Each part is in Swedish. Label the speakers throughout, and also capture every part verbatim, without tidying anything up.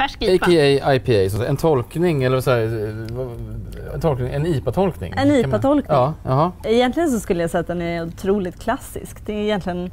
Speaker 1: färsk I P A.
Speaker 2: A K A I P A, så en tolkning eller så här, en, tolkning, en I P A-tolkning.
Speaker 3: En I P A-tolkning?
Speaker 2: Ja, jaha.
Speaker 3: Egentligen så skulle jag säga att den är otroligt klassisk. Det är egentligen,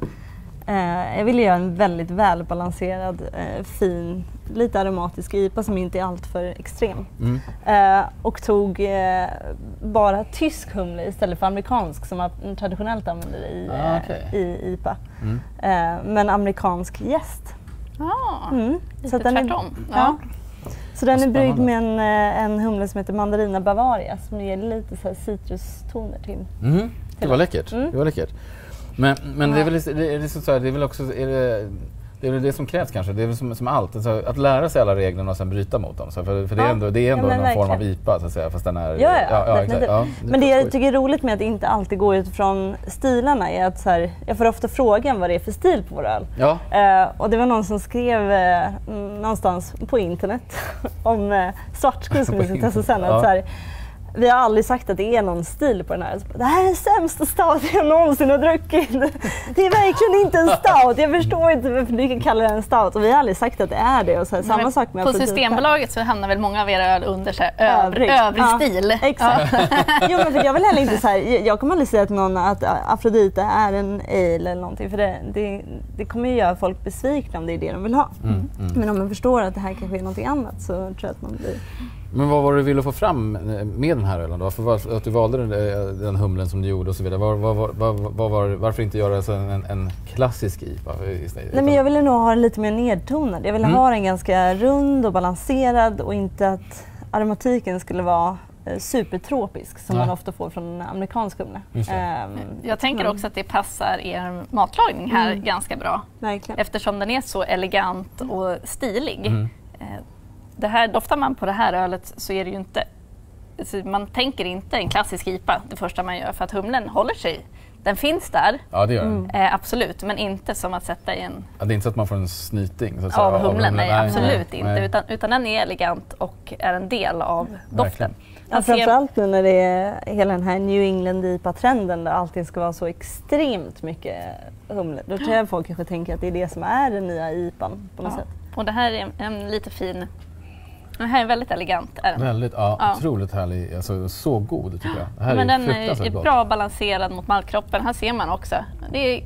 Speaker 3: eh, jag ville göra en väldigt välbalanserad, eh, fin, lite aromatisk I P A som inte är allt för extrem. Mm. Eh, och tog eh, bara tysk humle istället för amerikansk som man traditionellt använder i,
Speaker 2: ah, okay.
Speaker 3: eh, i I P A.
Speaker 2: Mm.
Speaker 3: Eh, men amerikansk jäst.
Speaker 1: Ah,
Speaker 3: mm.
Speaker 1: lite
Speaker 3: Så den
Speaker 1: tvärtom.
Speaker 3: Är, ja. Så den är bryggd med en, en humle som heter Mandarina Bavaria som ger lite så här citrustoner till.
Speaker 2: Mm.
Speaker 3: till
Speaker 2: det var läckert. Mm. Det var läckert. Men, men ja. det, är väl, det, är det, så här, det är väl också är det, det är väl det som krävs kanske. Det är väl som, som allt. Alltså, att lära sig alla reglerna och sen bryta mot dem. Så för, för det är ändå, det är ändå ja, någon verkligen. form av I P A så att säga. Fast den är,
Speaker 3: ja, ja,
Speaker 2: ja, ja, exakt. Ja,
Speaker 3: det men det jag tycker är roligt med att inte alltid gå utifrån stilarna är att så här, jag får ofta frågan vad det är för stil på vår öl.
Speaker 2: Ja.
Speaker 3: Uh, och det var någon som skrev uh, någonstans på internet om uh, svartskog som vi ska testa sen.
Speaker 2: Ja.
Speaker 3: Att, så här, vi har aldrig sagt att det är någon stil på den här. Det här är den sämsta stout jag någonsin har druckit. Det är verkligen inte en stout. Jag förstår inte varför du kan kalla det en stout. Och vi har aldrig sagt att det är det. Och så här, samma sak med
Speaker 1: på Systembolaget så hamnar väl många av era öl under så här, övrig, övrig
Speaker 3: ja,
Speaker 1: stil.
Speaker 3: Exakt. Jo, men för jag vill heller inte så här, jag kommer aldrig säga till någon att Afrodite är en ale eller någonting. För det, det, det kommer ju göra folk besvikna om det är det de vill ha. Mm, mm. Men om man förstår att det här kanske är någonting annat så tror jag att man blir...
Speaker 2: Men vad var det du ville få fram med den här ölen då? För att du valde den, den humlen som du gjorde och så vidare. Var, var, var, var, var, varför inte göra en, en klassisk I P A?
Speaker 3: Nej, men jag ville nog ha den lite mer nedtonad. Jag ville mm. ha den ganska rund och balanserad och inte att aromatiken skulle vara eh, supertropisk som Nej. man ofta får från amerikansk humle.
Speaker 1: Um, jag tänker men. också att det passar er matlagning här mm. ganska bra.
Speaker 3: Verkligen.
Speaker 1: Eftersom den är så elegant och stilig.
Speaker 2: Mm.
Speaker 1: Eh, Det här, doftar man på det här ölet så är det ju inte, alltså man tänker inte en klassisk I P A det första man gör för att humlen håller sig. Den finns där,
Speaker 2: ja, det gör den.
Speaker 1: Eh, absolut, men inte som att sätta i en...
Speaker 2: Ja, det är inte så att man får en snyting så att
Speaker 1: av,
Speaker 2: säga,
Speaker 1: humlen, av humlen, nej, nej absolut
Speaker 2: nej,
Speaker 1: inte.
Speaker 2: nej.
Speaker 1: Utan, utan den är elegant och är en del av doften.
Speaker 3: Ja, framförallt nu när det är hela den här New England I P A-trenden där allting ska vara så extremt mycket humle. Då tror jag folk kanske tänker att det är det som är den nya I P A på något
Speaker 1: ja.
Speaker 3: sätt.
Speaker 1: Och det här är en, en lite fin... Den här är väldigt elegant. Är den.
Speaker 2: Väldigt, ja, ja. Otroligt härlig. Alltså, så god tycker jag. Det här
Speaker 1: men
Speaker 2: är
Speaker 1: den är
Speaker 2: gott.
Speaker 1: Bra balanserad mot maltkroppen. Här ser man också. Det är,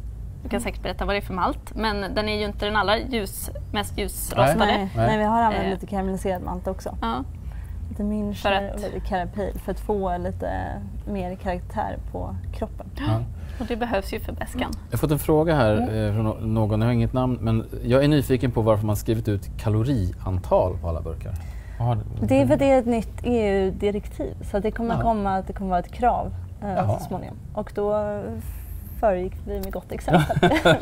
Speaker 1: du kan säkert berätta vad det är för malt. Men den är ju inte den allra ljus, mest ljusrostade.
Speaker 3: Nej, nej. nej vi har använt eh. lite karamelliserad malt också.
Speaker 1: Ja.
Speaker 3: Lite Müncher och lite Carapil för att få lite mer karaktär på kroppen.
Speaker 1: Ja. Och det behövs ju för bäskan.
Speaker 2: Jag har fått en fråga här mm. från någon, jag har inget namn, men jag är nyfiken på varför man skrivit ut kaloriantal på alla burkar. Aha,
Speaker 3: det är för att det är ett nytt E U-direktiv, så att det kommer Jaha. komma att det kommer vara ett krav eh, så småningom. Och då föregick vi med gott exempel.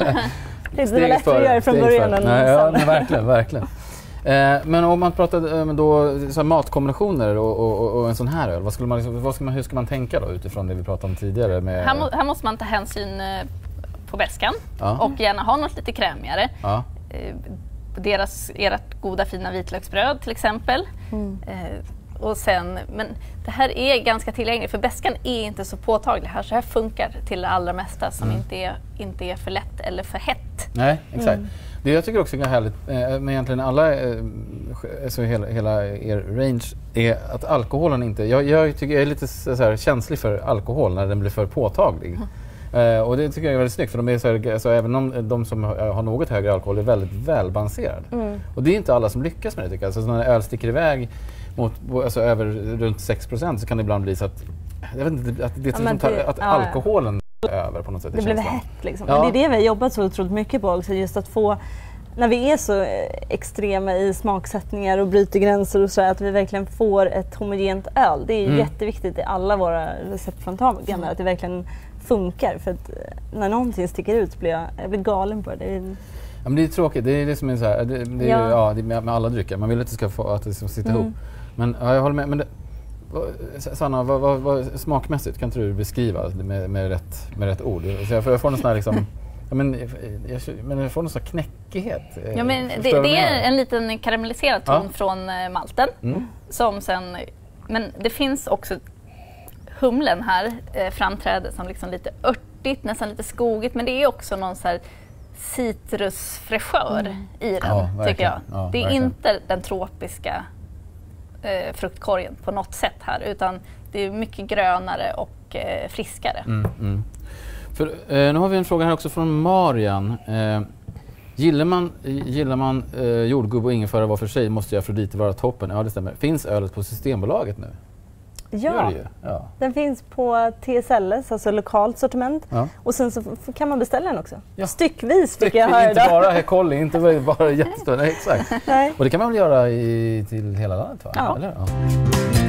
Speaker 3: det är väl lättare att göra från början än
Speaker 2: Nej, ja, men verkligen, verkligen. Eh, men om man pratar eh, då, så här, matkombinationer och, och, och en sån här öl, vad skulle man, liksom, vad ska man, hur ska man tänka då utifrån det vi pratade om tidigare? Med,
Speaker 1: här, må, här måste man ta hänsyn eh, på bäskan ja. och gärna ha något lite krämigare.
Speaker 2: Ja.
Speaker 1: Eh, deras, ert goda fina vitlöksbröd till exempel. Mm. Eh, och sen, men det här är ganska tillgängligt för bäskan är inte så påtaglig här, så här funkar till det allra mesta som mm. inte, är, inte är för lätt eller för hett.
Speaker 2: Nej, exakt. Mm. Det jag tycker också är härligt eh, med egentligen alla, eh, alltså hela, hela er range, är att alkoholen inte... Jag, jag tycker jag är lite så här, känslig för alkohol när den blir för påtaglig. Mm. Eh, och det tycker jag är väldigt snyggt, för de är så här, alltså, även om de som har något högre alkohol är väldigt välbalanserad. Mm. Och det är inte alla som lyckas med det, tycker jag. Alltså, när öl sticker iväg mot, alltså, över runt sex procent så kan det ibland bli så att, jag vet inte, att, det, ja, som tar, det, att ja, alkoholen över på något sätt.
Speaker 3: Det blev hett liksom. Ja. Men det är det vi har jobbat så otroligt mycket på också, just att få, när vi är så extrema i smaksättningar och bryter gränser och så, att vi verkligen får ett homogent öl. Det är ju mm. jätteviktigt i alla våra recept från Tarmogen, mm. att det verkligen funkar, för att när någonting sticker ut blir jag, jag blir galen på det. Det är,
Speaker 2: ja, men det är tråkigt, det är det som är så här, det, det är, ja. Ja, det är med, med alla drycker, man vill att det ska få, att det ska sitta mm. ihop. Men ja, jag håller med, men det, Sanna, vad, vad, vad, smakmässigt kan inte du beskriva med, med, rätt, med rätt ord? Så jag, får, jag får någon sån här liksom, ja, men, jag, men jag får någon sån här knäckighet.
Speaker 1: Ja, men det, det är en liten karamelliserad ton ja. från uh, malten. Mm. Som sen, men det finns också humlen här eh, framträder som liksom lite örtigt, nästan lite skogigt, men det är också någon så här citrusfräschör mm. i den,
Speaker 2: ja,
Speaker 1: tycker jag.
Speaker 2: Ja,
Speaker 1: det är
Speaker 2: verkligen.
Speaker 1: inte den tropiska eh, fruktkorgen på något sätt här, utan det är mycket grönare och eh, friskare.
Speaker 2: Mm, mm. För, eh, nu har vi en fråga här också från Marian. Eh, gillar man, gillar man eh, jordgubb och ingefära var för sig måste Afrodite vara toppen. Ja, det stämmer. Finns ölet på Systembolaget nu?
Speaker 3: Ja,
Speaker 2: ja,
Speaker 3: den finns på T S L S, alltså lokalt sortiment. Ja. Och sen så f- kan man beställa den också. Ja. Styckvis fick jag höra.
Speaker 2: Inte bara Hekolli, inte bara jättestor. Nej, exakt. Nej. Och det kan man väl göra i, till hela landet, va?
Speaker 3: Ja.
Speaker 2: Eller? Ja.